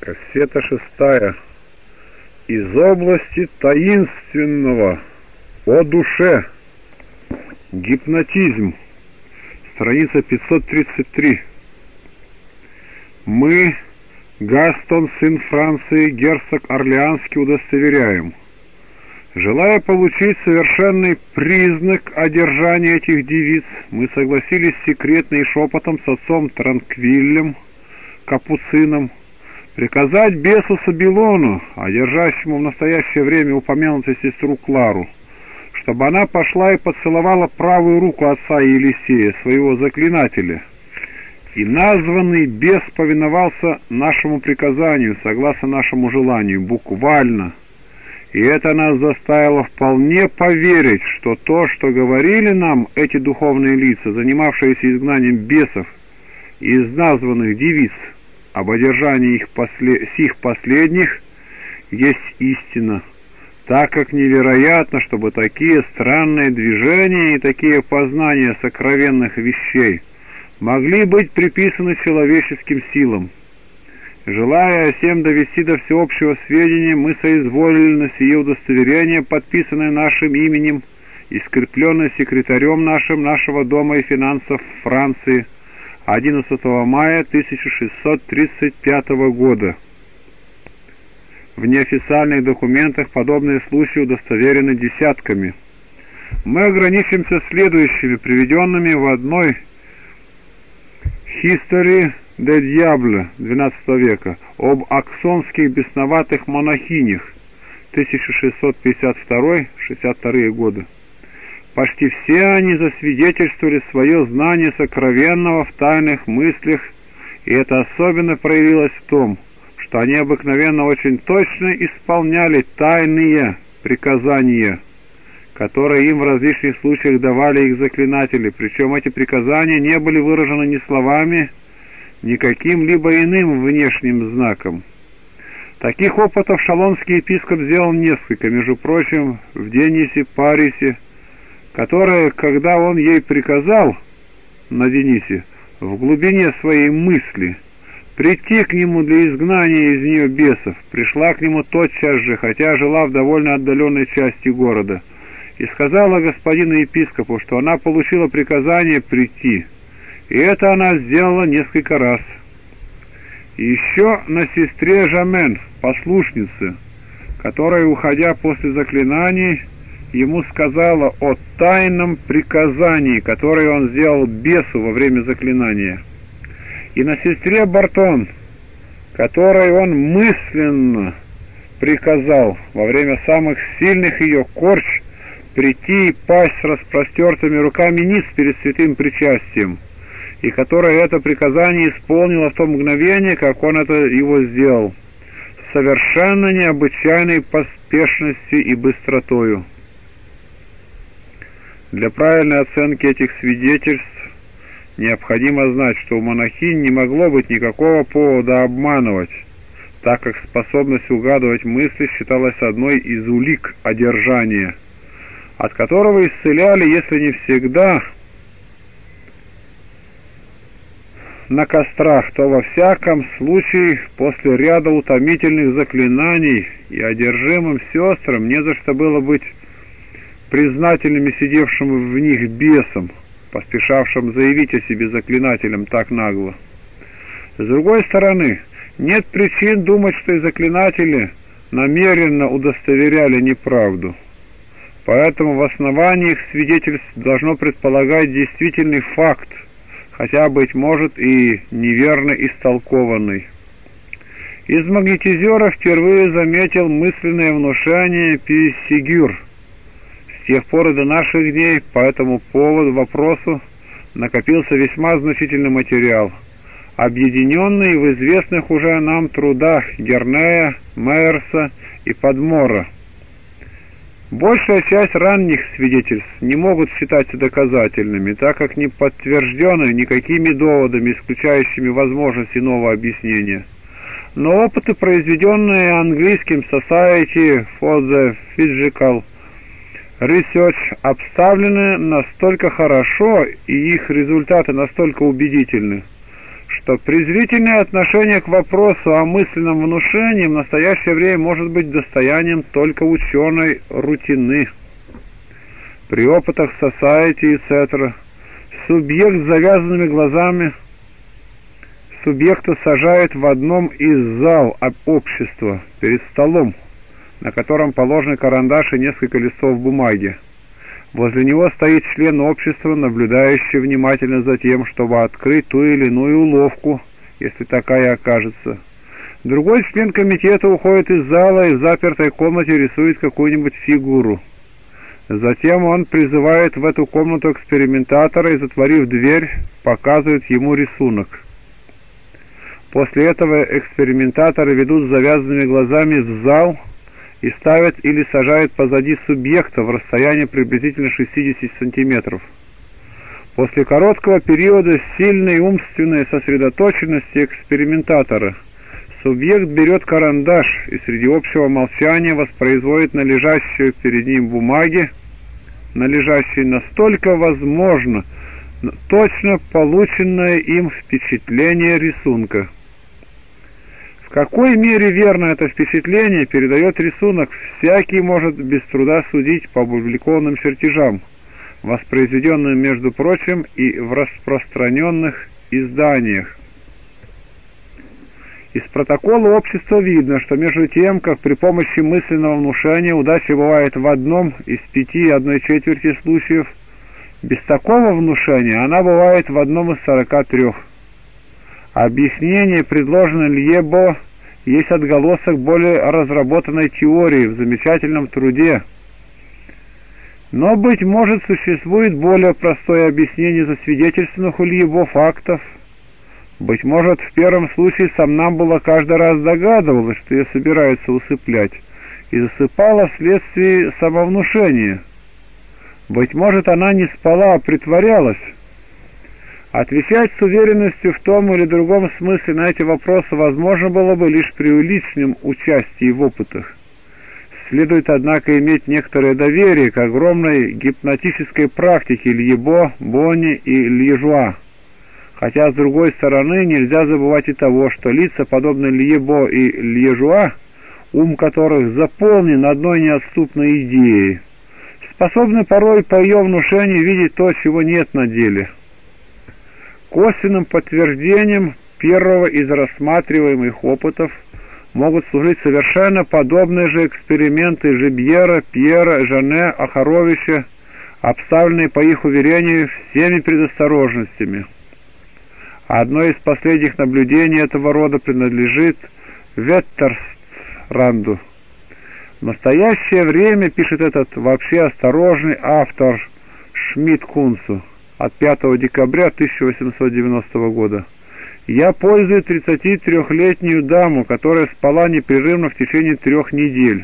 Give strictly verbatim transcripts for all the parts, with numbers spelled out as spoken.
Кассета шестая. Из области таинственного. О душе. Гипнотизм. Страница пятьсот тридцать три. Мы, Гастон, сын Франции, герцог Орлеанский, удостоверяем. Желая получить совершенный признак одержания этих девиц, мы согласились секретно и шепотом с отцом Транквиллем, капуцином, приказать бесу Сабилону, одержащему в настоящее время упомянутую сестру Клару, чтобы она пошла и поцеловала правую руку отца Елисея, своего заклинателя. И названный бес повиновался нашему приказанию, согласно нашему желанию, буквально. И это нас заставило вполне поверить, что то, что говорили нам эти духовные лица, занимавшиеся изгнанием бесов из названных девиц, об одержании их после... сих последних, есть истина, так как невероятно, чтобы такие странные движения и такие познания сокровенных вещей могли быть приписаны человеческим силам. Желая всем довести до всеобщего сведения, мы соизволили на сие удостоверение, подписанное нашим именем и скрепленное секретарем нашим нашего дома и финансов Франции одиннадцатого мая тысяча шестьсот тридцать пятого года. В неофициальных документах подобные случаи удостоверены десятками. Мы ограничимся следующими, приведенными в одной «History де Дьябле» двенадцатого века об аксонских бесноватых монахинях тысяча шестьсот пятьдесят второй — шестьдесят вторые годы. Почти все они засвидетельствовали свое знание сокровенного в тайных мыслях, и это особенно проявилось в том, что они обыкновенно очень точно исполняли тайные приказания, которые им в различных случаях давали их заклинатели, причем эти приказания не были выражены ни словами, ни каким-либо иным внешним знаком. Таких опытов шалонский епископ сделал несколько, между прочим, в Денисе, Парисе, которая, когда он ей приказал, на Денисе, в глубине своей мысли, прийти к нему для изгнания из нее бесов, пришла к нему тотчас же, хотя жила в довольно отдаленной части города, и сказала господину епископу, что она получила приказание прийти, и это она сделала несколько раз. И еще на сестре Ժամен, послушнице, которая, уходя после заклинаний, ему сказала о тайном приказании, которое он сделал бесу во время заклинания. И на сестре Бартон, которой он мысленно приказал во время самых сильных ее корч прийти и пасть с распростертыми руками ниц перед святым причастием, и которая это приказание исполнила в то мгновение, как он это его сделал, с совершенно необычайной поспешностью и быстротою. Для правильной оценки этих свидетельств необходимо знать, что у монахинь не могло быть никакого повода обманывать, так как способность угадывать мысли считалась одной из улик одержания, от которого исцеляли, если не всегда на кострах, то во всяком случае после ряда утомительных заклинаний, и одержимым сестрам не за что было быть признательными сидевшим в них бесам, поспешавшим заявить о себе заклинателям так нагло. С другой стороны, нет причин думать, что и заклинатели намеренно удостоверяли неправду. Поэтому в основании их свидетельств должно предполагать действительный факт, хотя, быть может, и неверно истолкованный. Из магнетизера впервые заметил мысленное внушение Писсигюр. С тех пор и до наших дней по этому поводу вопросу накопился весьма значительный материал, объединенный в известных уже нам трудах Гернея, Мейерса и Подмора. Большая часть ранних свидетельств не могут считаться доказательными, так как не подтверждены никакими доводами, исключающими возможность иного объяснения. Но опыты, произведенные английским Society for the Physical Research, обставлены настолько хорошо и их результаты настолько убедительны, что презрительное отношение к вопросу о мысленном внушении в настоящее время может быть достоянием только ученой рутины. При опытах Society и цетера субъект с завязанными глазами субъекта сажает в одном из зал общества перед столом, на котором положены карандаш и несколько листов бумаги. Возле него стоит член общества, наблюдающий внимательно за тем, чтобы открыть ту или иную уловку, если такая окажется. Другой член комитета уходит из зала и в запертой комнате рисует какую-нибудь фигуру. Затем он призывает в эту комнату экспериментатора и, затворив дверь, показывает ему рисунок. После этого экспериментаторы ведут с завязанными глазами в зал и ставят или сажают позади субъекта в расстоянии приблизительно шестьдесят сантиметров. После короткого периода сильной умственной сосредоточенности экспериментатора субъект берет карандаш и среди общего молчания воспроизводит на лежащей перед ним бумаге, на лежащей настолько возможно, точно полученное им впечатление рисунка. В какой мере верно это впечатление передает рисунок, всякий может без труда судить по опубликованным чертежам, воспроизведенным, между прочим, и в распространенных изданиях. Из протокола общества видно, что между тем, как при помощи мысленного внушения удача бывает в одном из пяти и одной четверти случаев, без такого внушения она бывает в одном из сорока трех. Объяснение, предложенное Льебо, есть отголосок более разработанной теории в замечательном труде. Но, быть может, существует более простое объяснение засвидетельственных у Льебо фактов. Быть может, в первом случае сомнамбула каждый раз догадывалась, что ее собираются усыплять, и засыпала вследствие самовнушения. Быть может, она не спала, а притворялась. Отвечать с уверенностью в том или другом смысле на эти вопросы возможно было бы лишь при личном участии в опытах. Следует, однако, иметь некоторое доверие к огромной гипнотической практике Льебо, Бонни и Льежуа. Хотя, с другой стороны, нельзя забывать и того, что лица, подобные Льебо и Льежуа, ум которых заполнен одной неотступной идеей, способны порой по ее внушению видеть то, чего нет на деле. Косвенным подтверждением первого из рассматриваемых опытов могут служить совершенно подобные же эксперименты Жибьера, Пьера, Жане, Охаровича, обставленные, по их уверению, всеми предосторожностями. Одно из последних наблюдений этого рода принадлежит Веттерстранду. В настоящее время, пишет этот вообще осторожный автор Шмидт-Кунцу от пятого декабря тысяча восемьсот девяностого года, я пользую тридцатитрёхлетнюю даму, которая спала непрерывно в течение трех недель.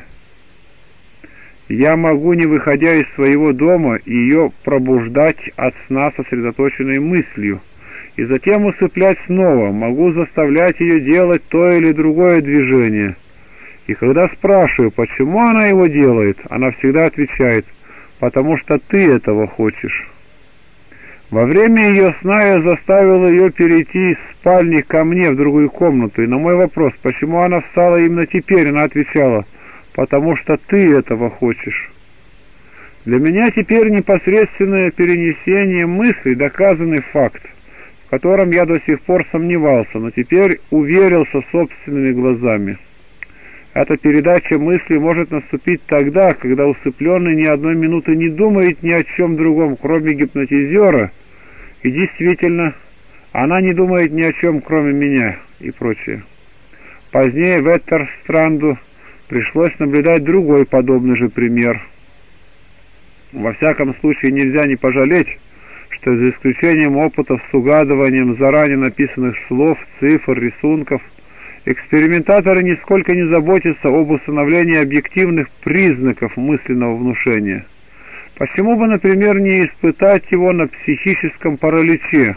Я могу, не выходя из своего дома, ее пробуждать от сна сосредоточенной мыслью, и затем усыплять снова, могу заставлять ее делать то или другое движение. И когда спрашиваю, почему она его делает, она всегда отвечает: «Потому что ты этого хочешь». Во время ее сна я заставил ее перейти из спальни ко мне в другую комнату, и на мой вопрос, почему она встала именно теперь, она отвечала: «Потому что ты этого хочешь». Для меня теперь непосредственное перенесение мыслей — доказанный факт, в котором я до сих пор сомневался, но теперь уверился собственными глазами. Эта передача мысли может наступить тогда, когда усыпленный ни одной минуты не думает ни о чем другом, кроме гипнотизера, и действительно, она не думает ни о чем, кроме меня, и прочее. Позднее Веттерстранду пришлось наблюдать другой подобный же пример. Во всяком случае, нельзя не пожалеть, что за исключением опытов с угадыванием заранее написанных слов, цифр, рисунков, экспериментаторы нисколько не заботятся об установлении объективных признаков мысленного внушения. Почему бы, например, не испытать его на психическом параличе?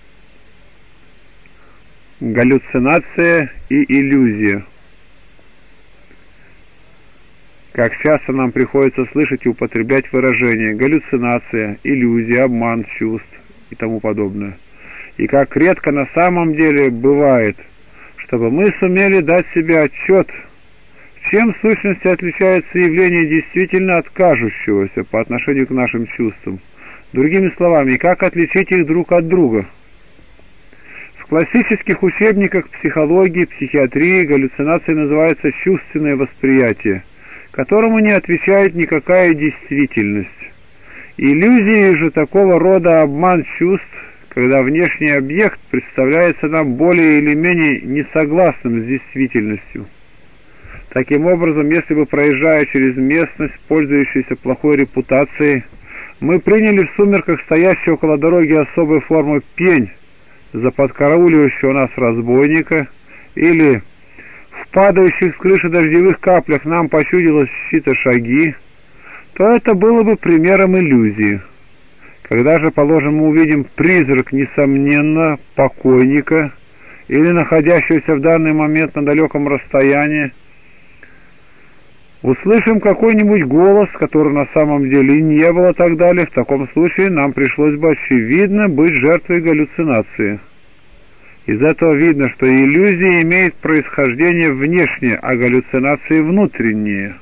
Галлюцинация и иллюзия. Как часто нам приходится слышать и употреблять выражения галлюцинация, иллюзия, обман чувств и тому подобное. и как редко на самом деле бывает, чтобы мы сумели дать себе отчет, чем в сущности отличается явление действительно от кажущегося по отношению к нашим чувствам. Другими словами, как отличить их друг от друга. В классических учебниках психологии, психиатрии галлюцинации называются чувственное восприятие, которому не отвечает никакая действительность. Иллюзии же такого рода обман чувств, когда внешний объект представляется нам более или менее несогласным с действительностью. Таким образом, если бы, проезжая через местность, пользующуюся плохой репутацией, мы приняли в сумерках стоящего около дороги особой формы пень за подкарауливающего нас разбойника, или в падающих с крыши дождевых каплях нам почудилось чьи-то шаги, то это было бы примером иллюзии. Когда же, положим, мы увидим призрак, несомненно, покойника или находящегося в данный момент на далеком расстоянии, услышим какой-нибудь голос, который на самом деле и не было, и так далее, в таком случае нам пришлось бы очевидно быть жертвой галлюцинации. Из этого видно, что иллюзия имеет происхождение внешнее, а галлюцинации внутреннее.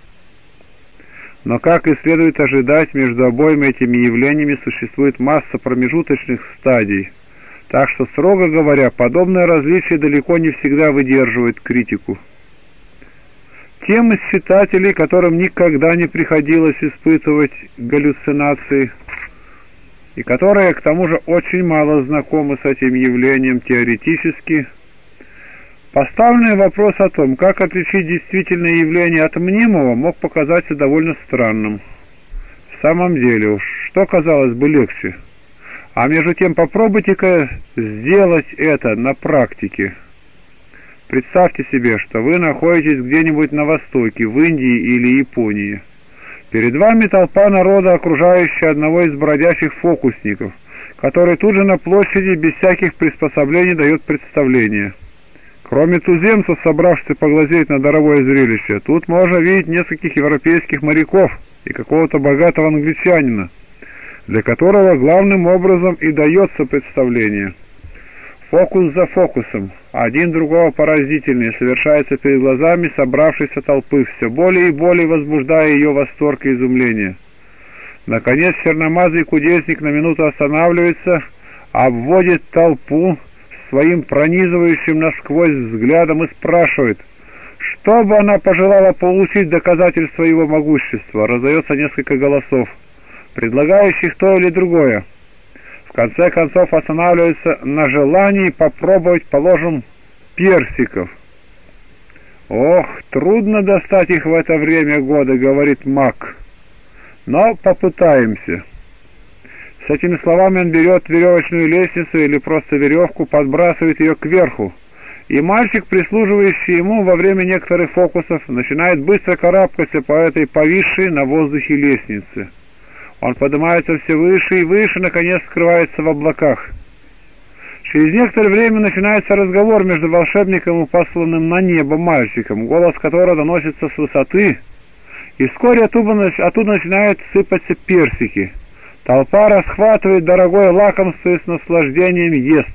Но, как и следует ожидать, между обоими этими явлениями существует масса промежуточных стадий, так что, строго говоря, подобное различие далеко не всегда выдерживает критику. Тем из читателей, которым никогда не приходилось испытывать галлюцинации, и которые, к тому же, очень мало знакомы с этим явлением теоретически, поставленный вопрос о том, как отличить действительное явление от мнимого, мог показаться довольно странным. В самом деле уж, что казалось бы легче? А между тем попробуйте-ка сделать это на практике. Представьте себе, что вы находитесь где-нибудь на Востоке, в Индии или Японии. Перед вами толпа народа, окружающая одного из бродячих фокусников, который тут же на площади без всяких приспособлений дает представление. Кроме туземцев, собравшихся поглазеть на даровое зрелище, тут можно видеть нескольких европейских моряков и какого-то богатого англичанина, для которого главным образом и дается представление. Фокус за фокусом, один другого поразительнее, совершается перед глазами собравшейся толпы, все более и более возбуждая ее восторг и изумление. Наконец черномазый кудесник на минуту останавливается, обводит толпу своим пронизывающим насквозь взглядом и спрашивает, что бы она пожелала получить доказательство его могущества. Раздается несколько голосов, предлагающих то или другое. В конце концов останавливается на желании попробовать, положим, персиков. «Ох, трудно достать их в это время года», — говорит маг, — «но попытаемся». С этими словами он берет веревочную лестницу или просто веревку, подбрасывает ее кверху, и мальчик, прислуживающий ему во время некоторых фокусов, начинает быстро карабкаться по этой повисшей на воздухе лестнице. Он поднимается все выше и выше, наконец скрывается в облаках. Через некоторое время начинается разговор между волшебником и посланным на небо мальчиком, голос которого доносится с высоты, и вскоре оттуда, оттуда начинают сыпаться персики. Толпа расхватывает дорогое лакомство и с наслаждением ест.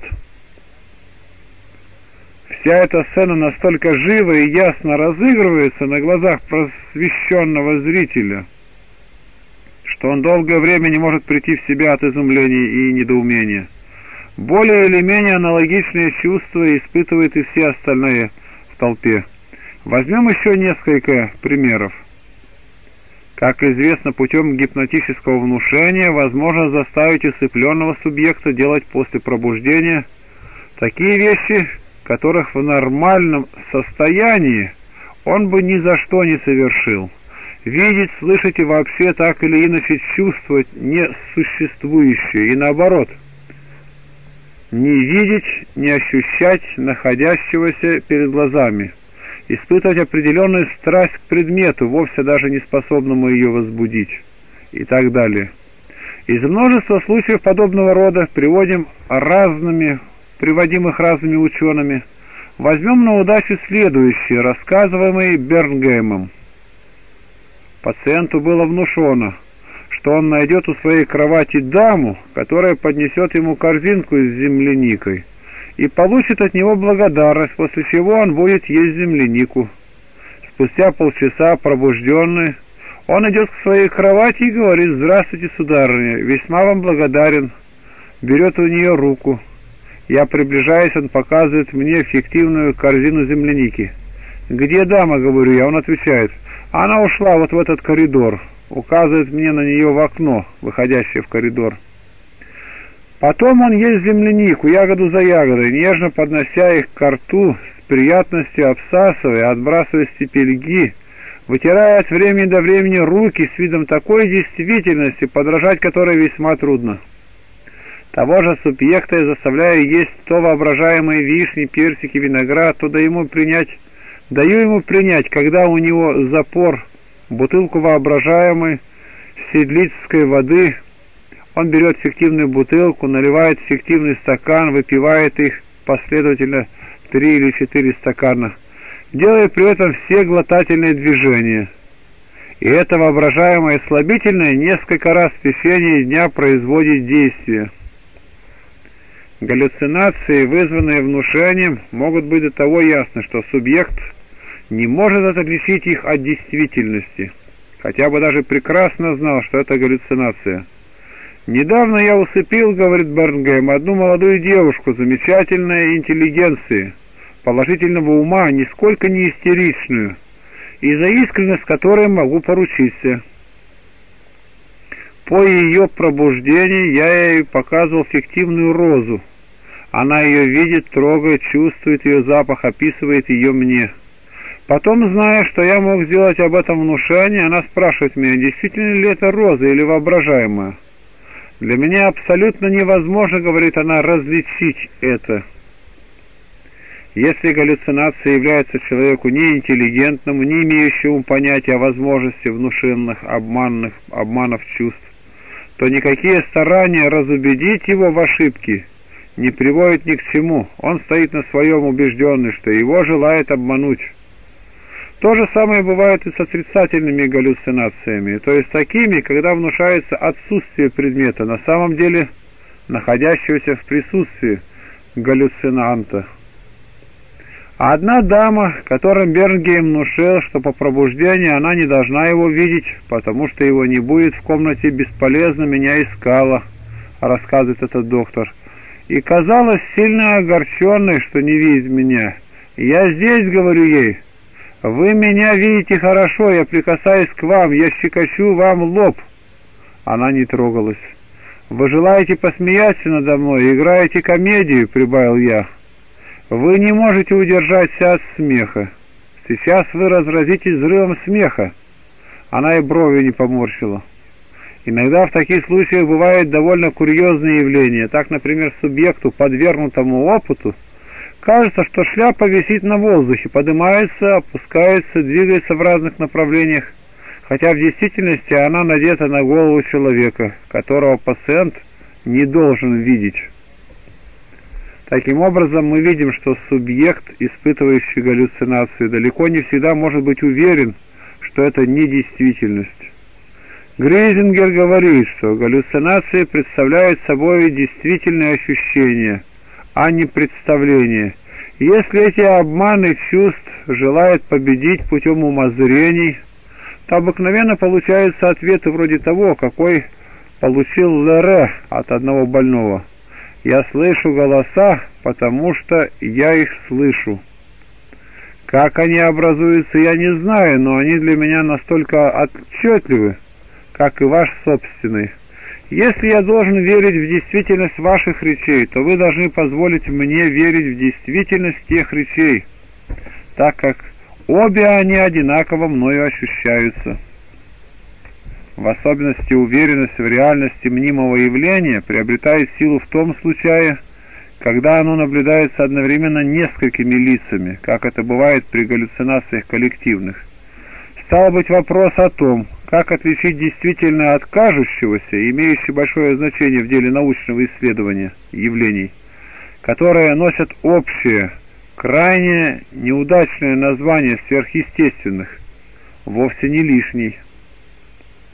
Вся эта сцена настолько живо и ясно разыгрывается на глазах просвещенного зрителя, что он долгое время не может прийти в себя от изумления и недоумения. Более или менее аналогичные чувства испытывают и все остальные в толпе. Возьмем еще несколько примеров. Как известно, путем гипнотического внушения возможно заставить усыпленного субъекта делать после пробуждения такие вещи, которых в нормальном состоянии он бы ни за что не совершил. Видеть, слышать и вообще так или иначе чувствовать несуществующее, и наоборот, не видеть, не ощущать находящегося перед глазами, испытывать определенную страсть к предмету, вовсе даже не способному ее возбудить, и так далее. Из множества случаев подобного рода, приводим разными, приводимых разными учеными, возьмем на удачу следующие, рассказываемые Бернгеймом. Пациенту было внушено, что что он найдет у своей кровати даму, которая поднесет ему корзинку с земляникой, и получит от него благодарность, после чего он будет есть землянику. Спустя полчаса, пробужденный, он идет к своей кровати и говорит: «Здравствуйте, сударыня, весьма вам благодарен». Берет у нее руку. Я приближаюсь, он показывает мне фиктивную корзину земляники. «Где дама?» — говорю я. Он отвечает: «Она ушла вот в этот коридор». Указывает мне на нее в окно, выходящее в коридор. Потом он ест землянику, ягоду за ягодой, нежно поднося их к рту, с приятностью обсасывая, отбрасывая степельги, вытирая от времени до времени руки с видом такой действительности, подражать которой весьма трудно. Того же субъекта я заставляю есть то воображаемые вишни, персики, виноград, то даю ему принять, даю ему принять, когда у него запор, бутылку воображаемой седлицкой воды. Он берет фиктивную бутылку, наливает в фиктивный стакан, выпивает их последовательно три или четыре стакана, делая при этом все глотательные движения. И это воображаемое слабительное несколько раз в течение дня производит действие. Галлюцинации, вызванные внушением, могут быть до того ясны, что субъект не может отличить их от действительности, хотя бы даже прекрасно знал, что это галлюцинация. «Недавно я усыпил, — говорит Бернгейм, — одну молодую девушку замечательной интеллигенции, положительного ума, нисколько не истеричную, и за искренность которой могу поручиться. По ее пробуждении я ей показывал фиктивную розу. Она ее видит, трогает, чувствует ее запах, описывает ее мне. Потом, зная, что я мог сделать об этом внушение, она спрашивает меня, действительно ли это роза или воображаемая. Для меня абсолютно невозможно, — говорит она, — различить это. Если галлюцинация является человеку неинтеллигентному, не имеющему понятия о возможности внушенных обманных, обманов чувств, то никакие старания разубедить его в ошибке не приводят ни к чему. Он стоит на своем, убежденный, что его желает обмануть. То же самое бывает и с отрицательными галлюцинациями, то есть такими, когда внушается отсутствие предмета, на самом деле находящегося в присутствии галлюцинанта. А одна дама, которой Бернгейм внушил, что по пробуждении она не должна его видеть, потому что его не будет в комнате, бесполезно меня искала, рассказывает этот доктор, и казалась сильно огорченной, что не видит меня. «Я здесь, — говорю ей, — вы меня видите хорошо, я прикасаюсь к вам, я щекочу вам лоб». Она не трогалась. «Вы желаете посмеяться надо мной, играете комедию, — прибавил я. Вы не можете удержаться от смеха. Сейчас вы разразитесь взрывом смеха». Она и брови не поморщила. Иногда в таких случаях бывают довольно курьезные явления. Так, например, субъекту, подвергнутому опыту, кажется, что шляпа висит на воздухе, поднимается, опускается, двигается в разных направлениях, хотя в действительности она надета на голову человека, которого пациент не должен видеть. Таким образом, мы видим, что субъект, испытывающий галлюцинацию, далеко не всегда может быть уверен, что это не действительность. Грейзингер говорит, что галлюцинации представляют собой действительные ощущения, а не представления. Если эти обманы чувств желают победить путем умозрений, то обыкновенно получаются ответы вроде того, какой получил Лере от одного больного: «Я слышу голоса, потому что я их слышу». Как они образуются, я не знаю, но они для меня настолько отчетливы, как и ваш собственный. Если я должен верить в действительность ваших речей, то вы должны позволить мне верить в действительность тех речей, так как обе они одинаково мною ощущаются. В особенности уверенность в реальности мнимого явления приобретает силу в том случае, когда оно наблюдается одновременно несколькими лицами, как это бывает при галлюцинациях коллективных. Стало быть, вопрос о том, как отличить действительно от кажущегося, имеющий большое значение в деле научного исследования явлений, которые носят общее, крайне неудачное название сверхъестественных, вовсе не лишний.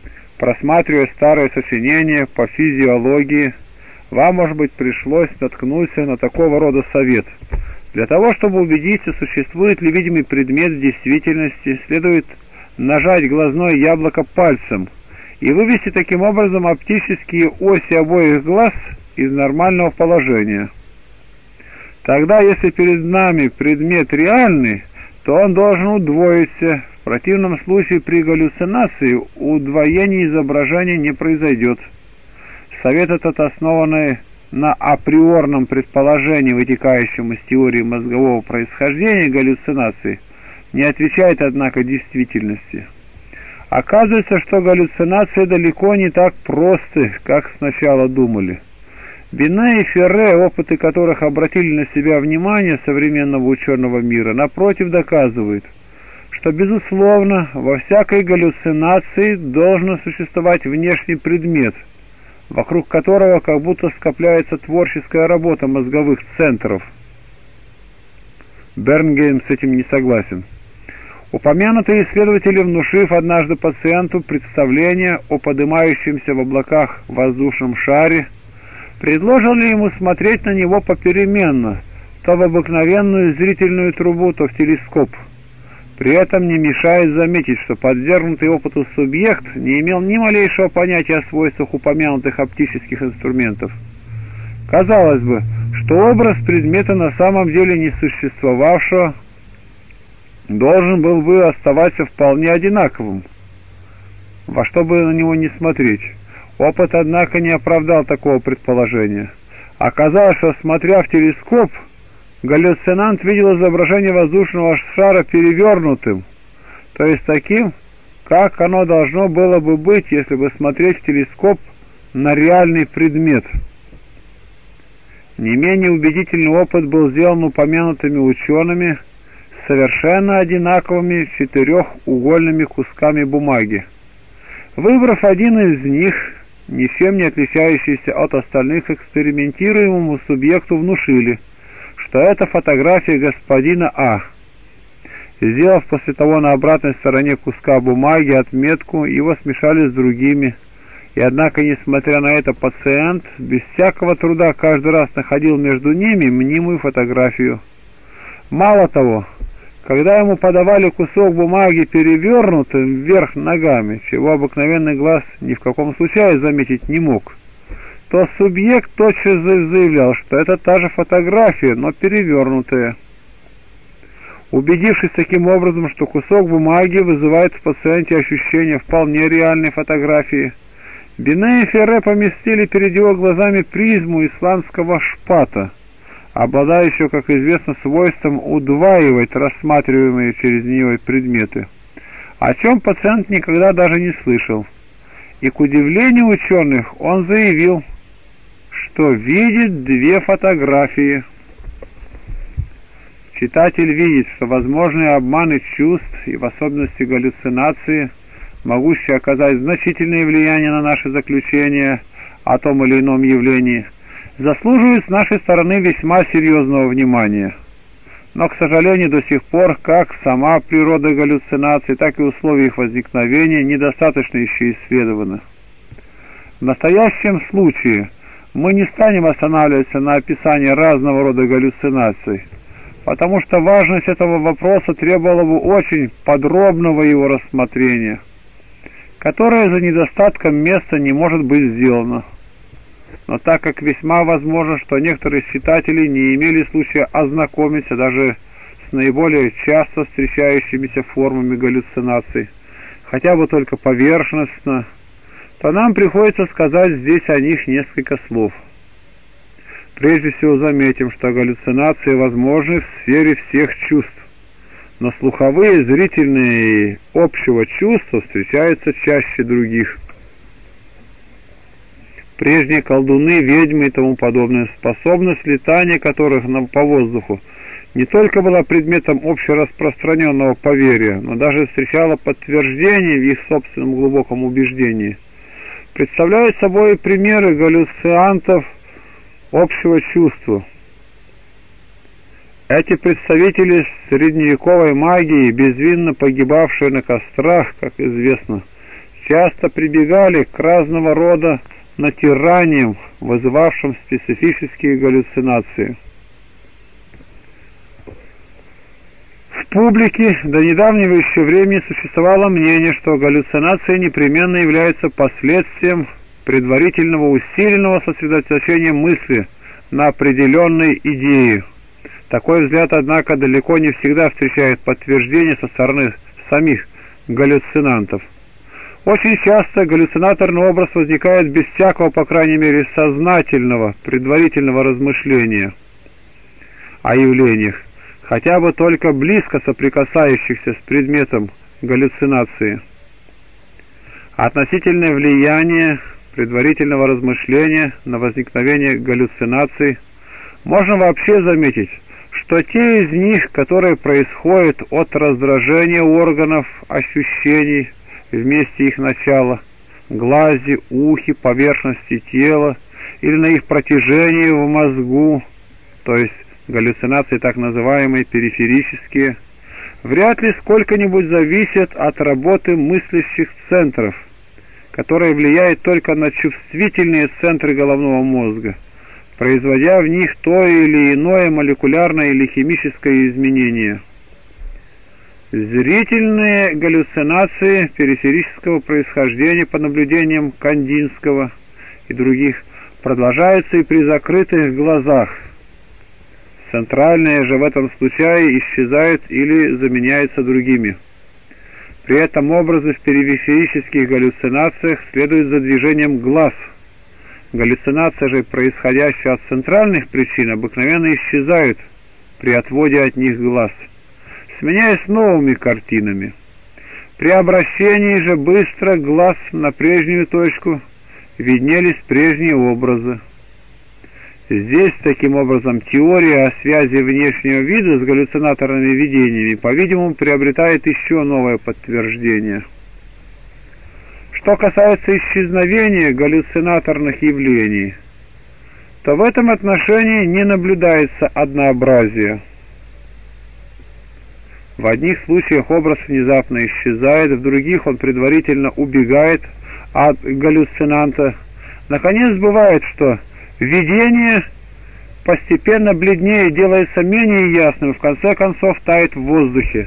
Просматривая старые сочинения по физиологии, вам, может быть, пришлось наткнуться на такого рода совет. Для того, чтобы убедиться, существует ли видимый предмет в действительности, следует нажать глазное яблоко пальцем и вывести таким образом оптические оси обоих глаз из нормального положения. Тогда, если перед нами предмет реальный, то он должен удвоиться. В противном случае при галлюцинации удвоение изображения не произойдет. Совет этот, основанный на априорном предположении, вытекающем из теории мозгового происхождения галлюцинаций, не отвечает, однако, действительности. Оказывается, что галлюцинации далеко не так просты, как сначала думали. Бине и Ферре, опыты которых обратили на себя внимание современного ученого мира, напротив доказывают, что, безусловно, во всякой галлюцинации должен существовать внешний предмет, вокруг которого как будто скопляется творческая работа мозговых центров. Бернгейм с этим не согласен. Упомянутые исследователи, внушив однажды пациенту представление о поднимающемся в облаках воздушном шаре, предложили ему смотреть на него попеременно, то в обыкновенную зрительную трубу, то в телескоп. При этом не мешает заметить, что подвергнутый опыту субъект не имел ни малейшего понятия о свойствах упомянутых оптических инструментов. Казалось бы, что образ предмета, на самом деле не существовавшего, должен был бы оставаться вполне одинаковым, во что бы на него не смотреть. Опыт, однако, не оправдал такого предположения. Оказалось, что, смотря в телескоп, галлюцинант видел изображение воздушного шара перевернутым, то есть таким, как оно должно было бы быть, если бы смотреть в телескоп на реальный предмет. Не менее убедительный опыт был сделан упомянутыми учеными с совершенно одинаковыми четырехугольными кусками бумаги. Выбрав один из них, ничем не отличающийся от остальных, экспериментируемому субъекту внушили, что это фотография господина А. Сделав после того на обратной стороне куска бумаги отметку, его смешали с другими, и однако, несмотря на это, пациент без всякого труда каждый раз находил между ними мнимую фотографию. Мало того, когда ему подавали кусок бумаги перевернутым вверх ногами, чего обыкновенный глаз ни в каком случае заметить не мог, то субъект тотчас заявлял, что это та же фотография, но перевернутая. Убедившись таким образом, что кусок бумаги вызывает в пациенте ощущение вполне реальной фотографии, Бине и Ферре поместили перед его глазами призму исландского шпата, обладающего, как известно, свойством удваивать рассматриваемые через нее предметы, о чем пациент никогда даже не слышал. И, к удивлению ученых, он заявил, что видит две фотографии. Читатель видит, что возможные обманы чувств и в особенности галлюцинации, могущие оказать значительное влияние на наши заключения о том или ином явлении, заслуживают с нашей стороны весьма серьезного внимания. Но, к сожалению, до сих пор как сама природа галлюцинаций, так и условия их возникновения недостаточно еще исследованы. В настоящем случае мы не станем останавливаться на описании разного рода галлюцинаций, потому что важность этого вопроса требовала бы очень подробного его рассмотрения, которое за недостатком места не может быть сделано. Но так как весьма возможно, что некоторые читатели не имели случая ознакомиться даже с наиболее часто встречающимися формами галлюцинаций, хотя бы только поверхностно, то нам приходится сказать здесь о них несколько слов. Прежде всего заметим, что галлюцинации возможны в сфере всех чувств, но слуховые, зрительные и общего чувства встречаются чаще других. Прежние колдуны, ведьмы и тому подобное, способность летания которых по воздуху не только была предметом общераспространенного поверья, но даже встречала подтверждение в их собственном глубоком убеждении, представляют собой примеры галлюциантов общего чувства. Эти представители средневековой магии, безвинно погибавшие на кострах, как известно, часто прибегали к разного рода натираниям, вызывавшим специфические галлюцинации. В публике до недавнего еще времени существовало мнение, что галлюцинации непременно являются последствием предварительного усиленного сосредоточения мысли на определенной идее. Такой взгляд, однако, далеко не всегда встречает подтверждение со стороны самих галлюцинантов. Очень часто галлюцинаторный образ возникает без всякого, по крайней мере, сознательного, предварительного размышления о явлениях, хотя бы только близко соприкасающихся с предметом галлюцинации. Относительное влияние предварительного размышления на возникновение галлюцинаций можно вообще заметить, что те из них, которые происходят от раздражения органов ощущений в месте их начала, глазе, ухе, поверхности тела или на их протяжении в мозгу, то есть галлюцинации так называемые периферические, вряд ли сколько-нибудь зависят от работы мыслящих центров, которая влияет только на чувствительные центры головного мозга, производя в них то или иное молекулярное или химическое изменение. Зрительные галлюцинации периферического происхождения по наблюдениям Кандинского и других продолжаются и при закрытых глазах. Центральные же в этом случае исчезают или заменяются другими. При этом образы в периферических галлюцинациях следуют за движением глаз. Галлюцинации же, происходящие от центральных причин, обыкновенно исчезают при отводе от них глаз, сменяясь новыми картинами. При обращении же быстро глаз на прежнюю точку виднелись прежние образы. Здесь, таким образом, теория о связи внешнего вида с галлюцинаторными видениями, по-видимому, приобретает еще новое подтверждение. Что касается исчезновения галлюцинаторных явлений, то в этом отношении не наблюдается однообразия. В одних случаях образ внезапно исчезает, в других он предварительно убегает от галлюцинанта. Наконец, бывает, что видение постепенно бледнее, делается менее ясным и в конце концов тает в воздухе.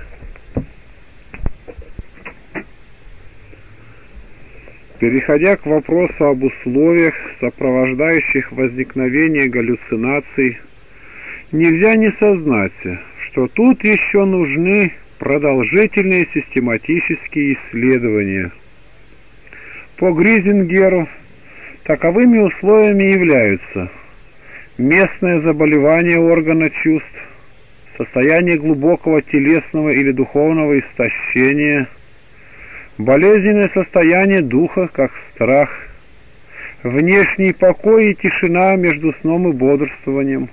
Переходя к вопросу об условиях, сопровождающих возникновение галлюцинаций, нельзя не сознаться, что тут еще нужны продолжительные систематические исследования. По Гризингеру таковыми условиями являются местное заболевание органа чувств, состояние глубокого телесного или духовного истощения, болезненное состояние духа, как страх, внешний покой и тишина между сном и бодрствованием,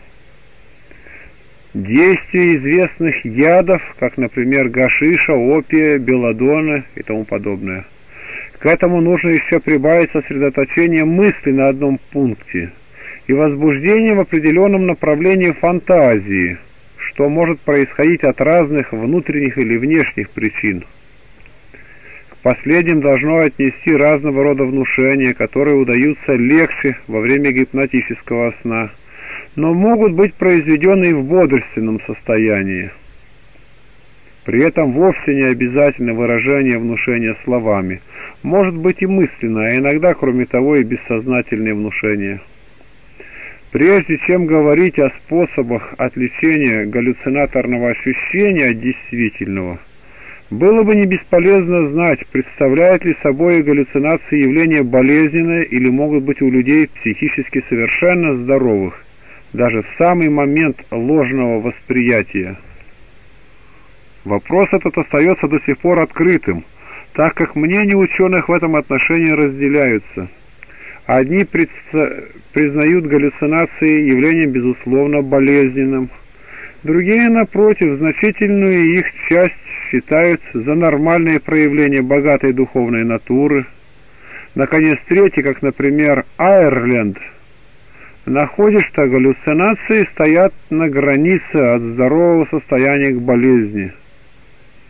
действие известных ядов, как, например, гашиша, опия, белладона и тому подобное. К этому нужно еще прибавить сосредоточение мысли на одном пункте и возбуждение в определенном направлении фантазии, что может происходить от разных внутренних или внешних причин. К последним должно отнести разного рода внушения, которые удаются легче во время гипнотического сна, но могут быть произведены и в бодрственном состоянии. При этом вовсе не обязательно выражение внушения словами, может быть и мысленно, а иногда, кроме того, и бессознательные внушения. Прежде чем говорить о способах отличения галлюцинаторного ощущения от действительного, было бы не бесполезно знать, представляют ли собой галлюцинации явление болезненное или могут быть у людей психически совершенно здоровых, даже в самый момент ложного восприятия. Вопрос этот остается до сих пор открытым, так как мнения ученых в этом отношении разделяются. Одни признают галлюцинации явлением безусловно болезненным, другие, напротив, значительную их часть считают за нормальное проявление богатой духовной натуры. Наконец, третьи, как, например, Айрленд, находят, что галлюцинации стоят на границе от здорового состояния к болезни.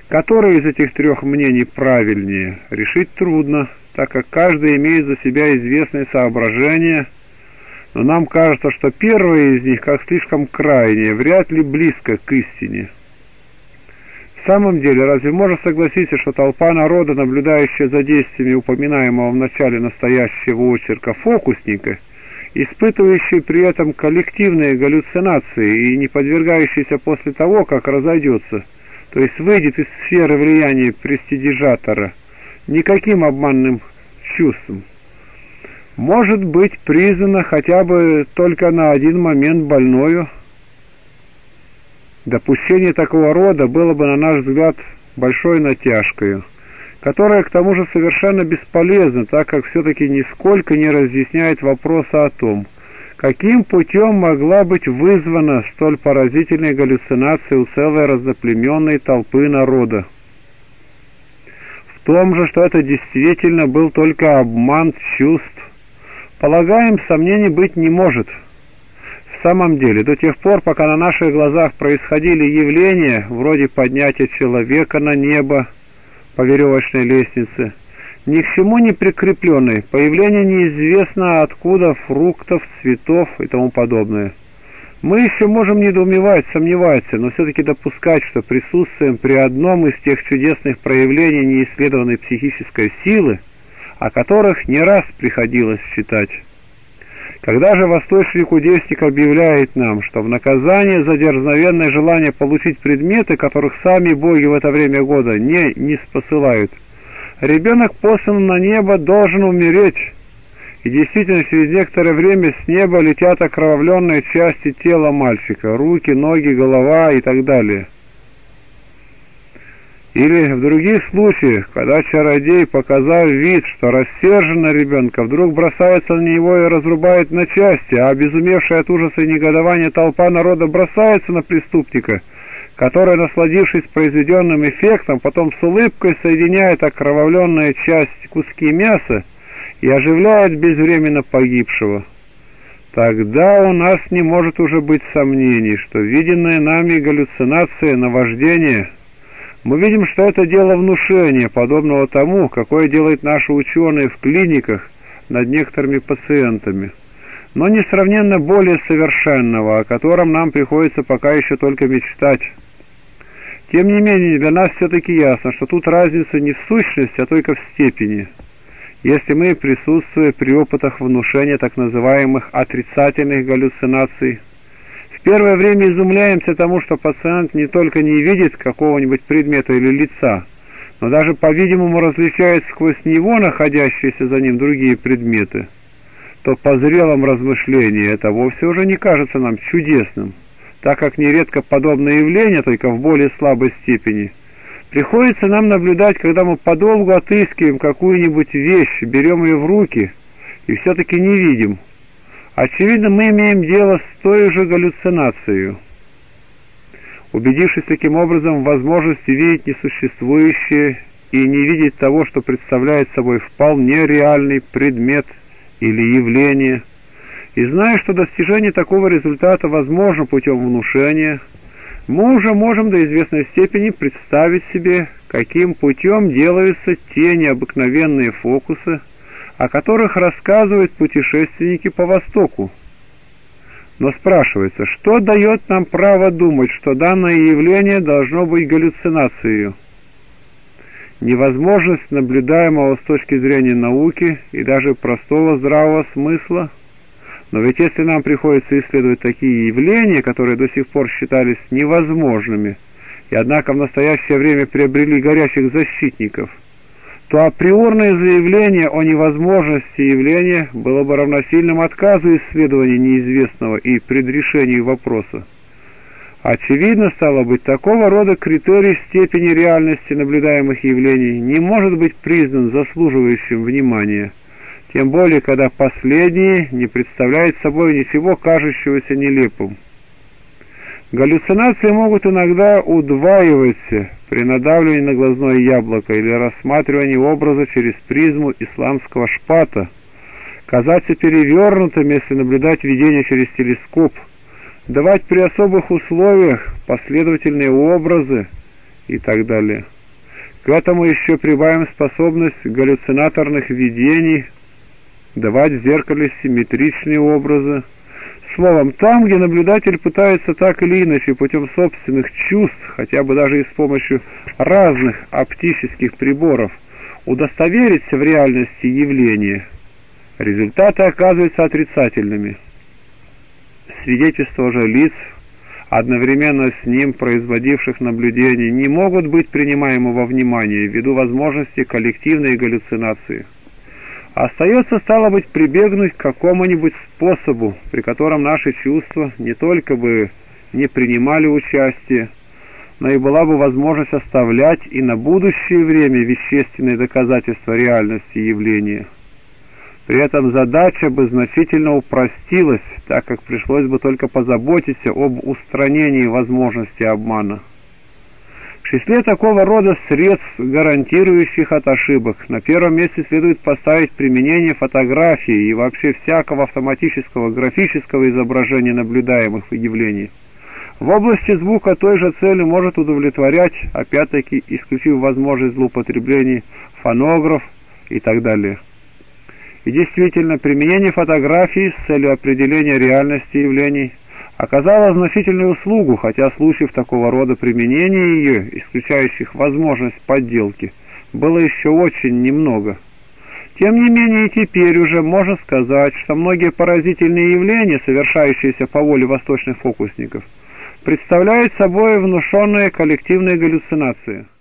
Которое из этих трех мнений правильнее, решить трудно, так как каждый имеет за себя известные соображения, но нам кажется, что первое из них, как слишком крайнее, вряд ли близко к истине. В самом деле, разве можно согласиться, что толпа народа, наблюдающая за действиями упоминаемого в начале настоящего очерка фокусника, испытывающая при этом коллективные галлюцинации и не подвергающаяся после того, как разойдется, то есть выйдет из сферы влияния престидижатора, никаким обманным чувством, может быть признана хотя бы только на один момент больною? Допущение такого рода было бы, на наш взгляд, большой натяжкой, которая к тому же совершенно бесполезна, так как все-таки нисколько не разъясняет вопроса о том, каким путем могла быть вызвана столь поразительная галлюцинация у целой разноплеменной толпы народа. В том же, что это действительно был только обман чувств, полагаем, сомнений быть не может. В самом деле, до тех пор, пока на наших глазах происходили явления, вроде поднятия человека на небо по веревочной лестнице, ни к чему не прикрепленной, появление неизвестно откуда фруктов, цветов и тому подобное. Мы еще можем недоумевать, сомневаться, но все-таки допускать, что присутствуем при одном из тех чудесных проявлений неисследованной психической силы, о которых не раз приходилось читать. Когда же восточный кудесник объявляет нам, что в наказание за дерзновенное желание получить предметы, которых сами боги в это время года не ниспосылают, ребенок, послан на небо, должен умереть, и действительно через некоторое время с неба летят окровавленные части тела мальчика, руки, ноги, голова и так далее. Или в других случаях, когда чародей, показав вид, что рассержен на ребенка, вдруг бросается на него и разрубает на части, а обезумевшая от ужаса и негодования толпа народа бросается на преступника, который, насладившись произведенным эффектом, потом с улыбкой соединяет окровавленные части куски мяса и оживляет безвременно погибшего. Тогда у нас не может уже быть сомнений, что виденная нами галлюцинация, наваждение, мы видим, что это дело внушения, подобного тому, какое делают наши ученые в клиниках над некоторыми пациентами, но несравненно более совершенного, о котором нам приходится пока еще только мечтать. Тем не менее, для нас все-таки ясно, что тут разница не в сущности, а только в степени. Если мы, присутствуя при опытах внушения так называемых отрицательных галлюцинаций, в первое время изумляемся тому, что пациент не только не видит какого-нибудь предмета или лица, но даже, по-видимому, различает сквозь него находящиеся за ним другие предметы, то по зрелом размышлении это вовсе уже не кажется нам чудесным, так как нередко подобное явление, только в более слабой степени, приходится нам наблюдать, когда мы подолгу отыскиваем какую-нибудь вещь, берем ее в руки и все-таки не видим. Очевидно, мы имеем дело с той же галлюцинацией. Убедившись таким образом в возможности видеть несуществующее и не видеть того, что представляет собой вполне реальный предмет или явление, и зная, что достижение такого результата возможно путем внушения, мы уже можем до известной степени представить себе, каким путем делаются те необыкновенные фокусы, о которых рассказывают путешественники по Востоку. Но спрашивается, что дает нам право думать, что данное явление должно быть галлюцинацией? Невозможность наблюдаемого с точки зрения науки и даже простого здравого смысла. Но ведь если нам приходится исследовать такие явления, которые до сих пор считались невозможными, и однако в настоящее время приобрели горячих защитников, то априорное заявление о невозможности явления было бы равносильным отказу исследования неизвестного и предрешению вопроса. Очевидно, стало быть, такого рода критерий степени реальности наблюдаемых явлений не может быть признан заслуживающим внимания, тем более, когда последние не представляют собой ничего кажущегося нелепым. Галлюцинации могут иногда удваиваться при надавливании на глазное яблоко или рассматривании образа через призму исламского шпата, казаться перевернутым, если наблюдать видение через телескоп, давать при особых условиях последовательные образы и так далее. К этому еще прибавим способность галлюцинаторных видений, давать в зеркале симметричные образы. Словом, там, где наблюдатель пытается так или иначе путем собственных чувств, хотя бы даже и с помощью разных оптических приборов, удостовериться в реальности явления, результаты оказываются отрицательными. Свидетельства же лиц, одновременно с ним производивших наблюдения, не могут быть принимаемы во внимание ввиду возможности коллективной галлюцинации. Остается, стало быть, прибегнуть к какому-нибудь способу, при котором наши чувства не только бы не принимали участие, но и была бы возможность оставлять и на будущее время вещественные доказательства реальности явления. При этом задача бы значительно упростилась, так как пришлось бы только позаботиться об устранении возможности обмана. В числе такого рода средств, гарантирующих от ошибок, на первом месте следует поставить применение фотографии и вообще всякого автоматического графического изображения наблюдаемых явлений. В области звука той же цели может удовлетворять, опять-таки исключив возможность злоупотреблений, фонограф и так далее. И действительно, применение фотографии с целью определения реальности явлений оказало значительную услугу, хотя случаев такого рода применения ее, исключающих возможность подделки, было еще очень немного. Тем не менее, теперь уже можно сказать, что многие поразительные явления, совершающиеся по воле восточных фокусников, представляют собой внушенные коллективные галлюцинации.